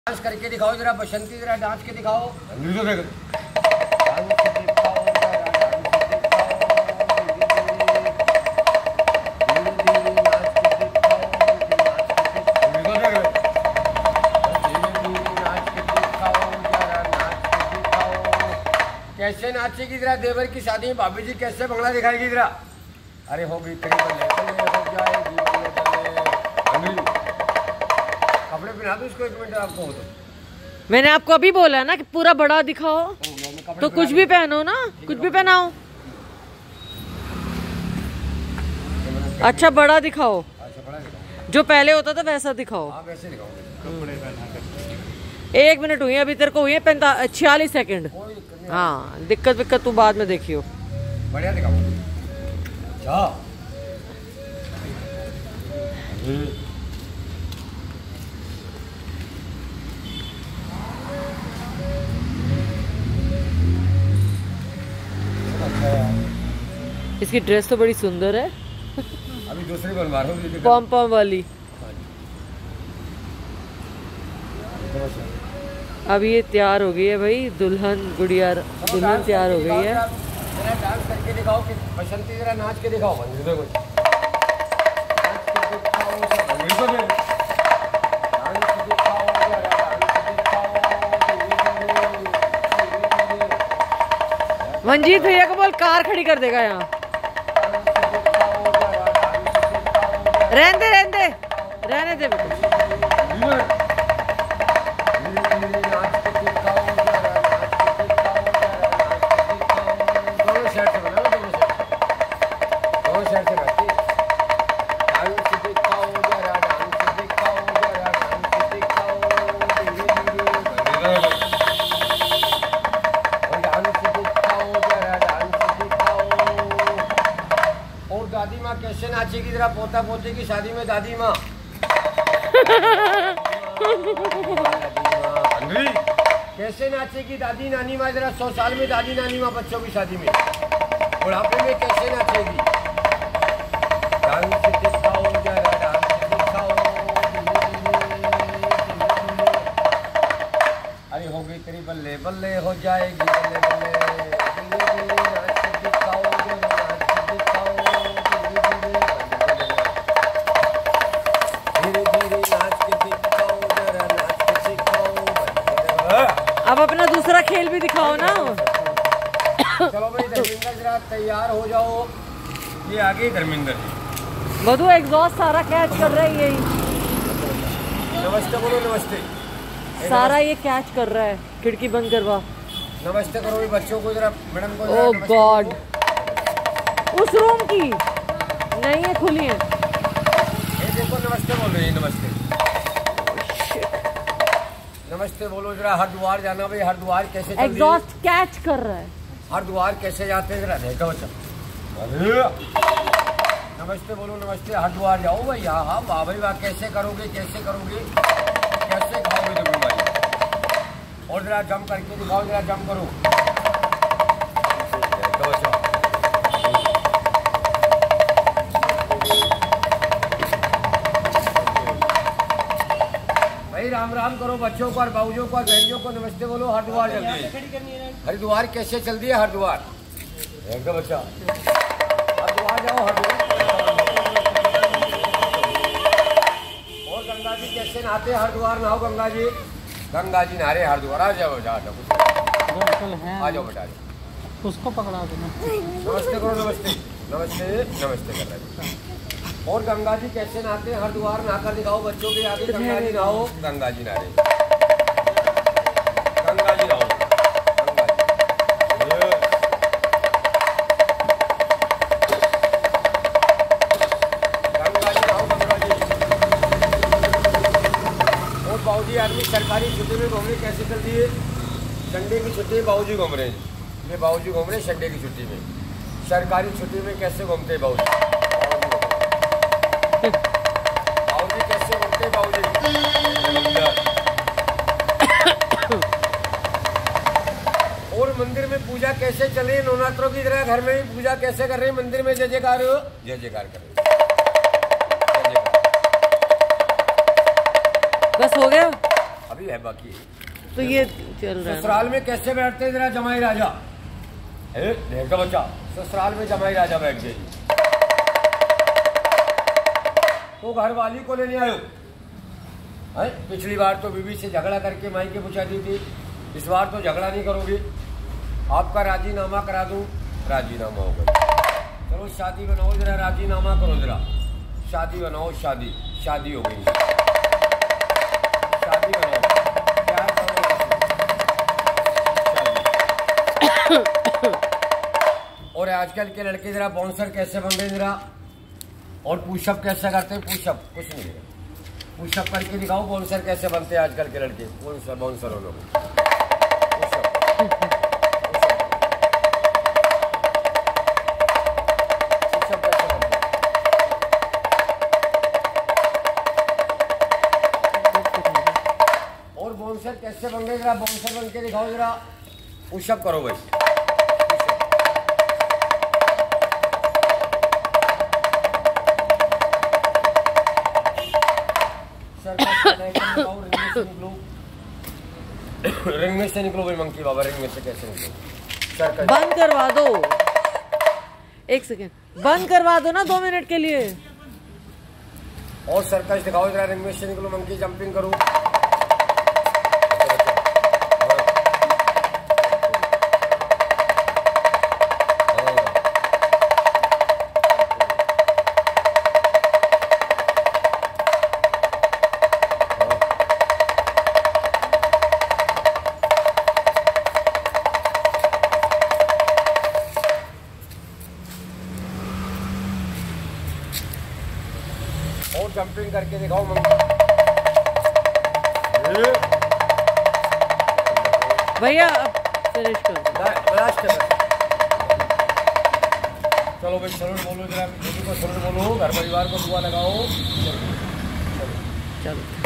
Dance करके दिखाओ जरा बसंती, जरा डांस के दिखाओ। कैसे नाचेगी जरा देवर की शादी में, भाभी जी कैसे भंगड़ा दिखाएगी जरा। अरे होगी कपड़े पहना दो इसको, 1 मिनट आपको हो तो। मैंने आपको अभी बोला ना कि पूरा बड़ा दिखाओ, तो कुछ भी पहनो ना, कुछ भी पहनाओ। अच्छा बड़ा दिखाओ, जो पहले होता था वैसा दिखाओ। वैसे दिखाओ। 1 मिनट हुई अभी, तेरे को हुई है 46 सेकंड। हाँ दिक्कत विक्कत तू बाद में देखियो। बढ़िया दिखाओ। इसकी ड्रेस तो बड़ी सुंदर है। अभी दूसरी बनवा रहा हूँ पॉम पॉम वाली। अभी ये तैयार हो गई है भाई, दुल्हन गुड़िया दुल्हन तैयार हो गई है। जरा डांस करके दिखाओ कि बसंती, जरा नाच के दिखाओ। मंजीत भैया को बोल कार खड़ी कर देगा यहाँ। रहने दे बेटा। दादी माँ कैसे नाचेगी जरा पोता पोते की शादी में, दादी माँ। कैसे नाचेगी दादी नानी माँ, जरा 100 साल में दादी नानी माँ बच्चों की शादी में, बुढ़ापे में कैसे नाचेगी। डांस दिखाओ जरा, डांस दिखाओ। अरे हो गई तेरी बल्ले बल्ले, हो जाएगी बल्ले बल्ले। अब अपना दूसरा खेल भी दिखाओ ना। चलो भाई धर्मिंदर जरा तैयार हो जाओ। ये आ गई धर्मिंदर। मधु एग्जॉस्ट सारा कैच कर रहा है यही। नमस्ते बोलो, नमस्ते। सारा ये कैच कर रहा है, खिड़की बंद करवा। नमस्ते करो भी बच्चों को जरा, मैडम को। ओह गॉड, उस रूम की नहीं है, खुली है। ये देखो नमस्ते बोल रही है, नमस्ते। नमस्ते बोलो जरा। हरिद्वार जाना भाई, हरिद्वार कैसे चल एग्जॉस्ट कैच कर रहा है। हरिद्वार कैसे जाते हैं जरा देखो बच्चा। नमस्ते बोलो, नमस्ते। हरिद्वार जाओ भाई। हाँ हाँ, वाह भाई वाह। कैसे करोगे, कैसे करोगे, कैसे खाओगे तुम भाई। और जरा जंप करके दिखाओ, जरा जंप करो। राम राम करो बच्चों को और बाबूजों को और बहनों को। नमस्ते बोलो। हरिद्वार जल्दी। हरिद्वार कैसे चल दिया हरिद्वार, एकदम बच्चा। हरिद्वार जाओ, हरिद्वार। और गंगा जी कैसे नहाते हरिद्वार, नहाओ गंगा जी। गंगा जी नहा रहे हरिद्वार। आ जाओ, आ जाओ बेटा, उसको पकड़ा देना। नमस्ते करो, नमस्ते नमस्ते नमस्ते कर रहे। और गंगा जी कैसे नहाते हैं हरिद्वार, नहाकर दिखाओ बच्चों के आगे। गंगा जी नहाओ, गंगा जी नहा रहे। गंगा जी नहाओ, गंगा जी नहाओ, गंगा जी। और बाबूजी आदमी सरकारी छुट्टी में घूम रहे, कैसे चल दिए। संडे की छुट्टी में बाबूजी घूम रहे हैं। ये बाबूजी घूम रहे संडे की छुट्टी में। सरकारी छुट्टी में कैसे घूमते हैं बाबूजी। बाबूजी कैसे घूमते हैं बाबूजी। और मंदिर में पूजा कैसे चल रही है नवरात्रों की तरह, घर में भी पूजा कैसे कर रहे हैं मंदिर में। जय जयकार, जय जयकार कर रहे। बस हो गया। अभी है बाकी। तो ये चल रहा है। ससुराल में कैसे बैठते हैं जरा जमाई राजा? देखो बच्चा, ससुराल में जमाई राजा बैठ गए जी। तो घर वाली को लेने आयो। पिछली बार तो बीवी से झगड़ा करके माई के पूछा दी थी, इस बार तो झगड़ा नहीं करोगे, आपका राजीनामा करा दूं। राजीनामा होगा। चलो शादी बनाओ जरा, राजीनामा करो जरा, शादी बनाओ, शादी शादी हो गई, शादी बनाओ, प्यार करो। और आजकल के लड़के जरा बाउंसर कैसे बन रहे जरा, और पुशअप कैसे करते हैं? पुशअप कुछ नहीं है, पुशअप करके दिखाओ बाउंसर कैसे बनते हैं आजकल के लड़के। बाउंसर बाउंसर हो लोग, और बाउंसर कैसे बन रहे जरा, बाउंसर बन के दिखाओ जरा, पुशअप करो भाई। रिंग में से निकलो भाई मंकी बाबा, रिंग में से कैसे निकलो? बंद करवा दो, एक सेकेंड बंद करवा दो ना 2 मिनट के लिए। और सर्कस दिखाओ जरा, रिंग में से निकलो मंकी, जंपिंग करो। और जंपिंग करके दिखाओ भैया, अब फिनिश करो। चलो भाई सलूट बोलो जरा, बेटी को सलूट बोलो, घर परिवार को दुआ लगाओ। चलो चलो।